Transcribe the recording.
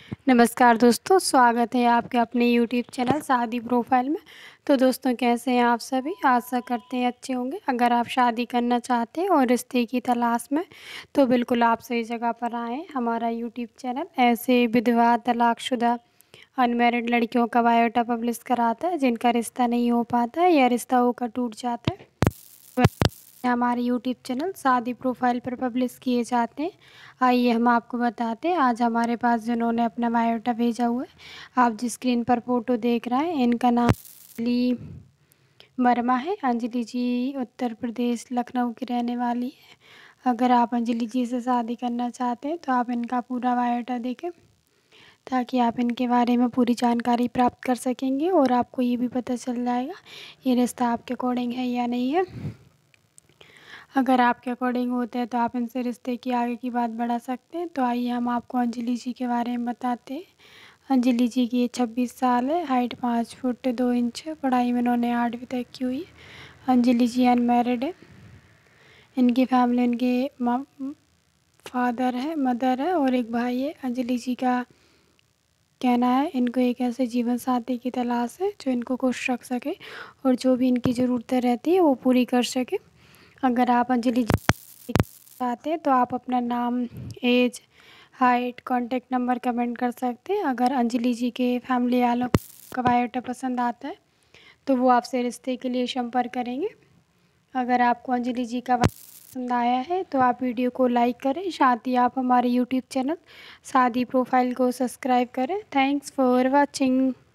नमस्कार दोस्तों, स्वागत है आपके अपने यूट्यूब चैनल शादी प्रोफाइल में। तो दोस्तों, कैसे हैं आप सभी? आशा करते हैं अच्छे होंगे। अगर आप शादी करना चाहते हैं और रिश्ते की तलाश में, तो बिल्कुल आप सही जगह पर आए हैं। हमारा यूट्यूब चैनल ऐसे विधवा, तलाकशुदा, अनमैरिड लड़कियों का बायोडाटा पब्लिश कराता है जिनका रिश्ता नहीं हो पाता है या रिश्ता होकर टूट जाता है। हमारे यूट्यूब चैनल शादी प्रोफाइल पर पब्लिश किए जाते हैं। आइए हम आपको बताते हैं आज हमारे पास जिन्होंने अपना बायोडाटा भेजा हुआ है। आप जिस स्क्रीन पर फोटो देख रहे हैं, इनका नाम अंजलि वर्मा है। अंजलि जी उत्तर प्रदेश लखनऊ की रहने वाली है। अगर आप अंजलि जी से शादी करना चाहते हैं तो आप इनका पूरा बायोडाटा देखें, ताकि आप इनके बारे में पूरी जानकारी प्राप्त कर सकेंगे और आपको ये भी पता चल जाएगा ये रिश्ता आपके अकॉर्डिंग है या नहीं है। अगर आपके अकॉर्डिंग होता है तो आप इनसे रिश्ते की आगे की बात बढ़ा सकते हैं। तो आइए हम आपको अंजलि जी के बारे में बताते हैं। अंजलि जी की 26 साल है, हाइट 5 फुट 2 इंच है, पढ़ाई में इन्होंने 8वीं तक की हुई है। अंजलि जी अनमैरिड है। इनकी फैमिली, इनके फादर है, मदर है और एक भाई है। अंजलि जी का कहना है इनको एक ऐसे जीवन साथी की तलाश है जो इनको खुश रख सके और जो भी इनकी ज़रूरतें रहती है वो पूरी कर सके। अगर आप अंजलि जी चाहते हैं तो आप अपना नाम, age, height, contact number comment कर सकते हैं। अगर अंजलि जी के फैमिली वालों का बायोडाटा पसंद आता है तो वो आपसे रिश्ते के लिए संपर्क करेंगे। अगर आपको अंजलि जी का पसंद आया है तो आप वीडियो को लाइक करें, साथ ही आप हमारे यूट्यूब चैनल शादी प्रोफाइल को सब्सक्राइब करें। Thanks for watching.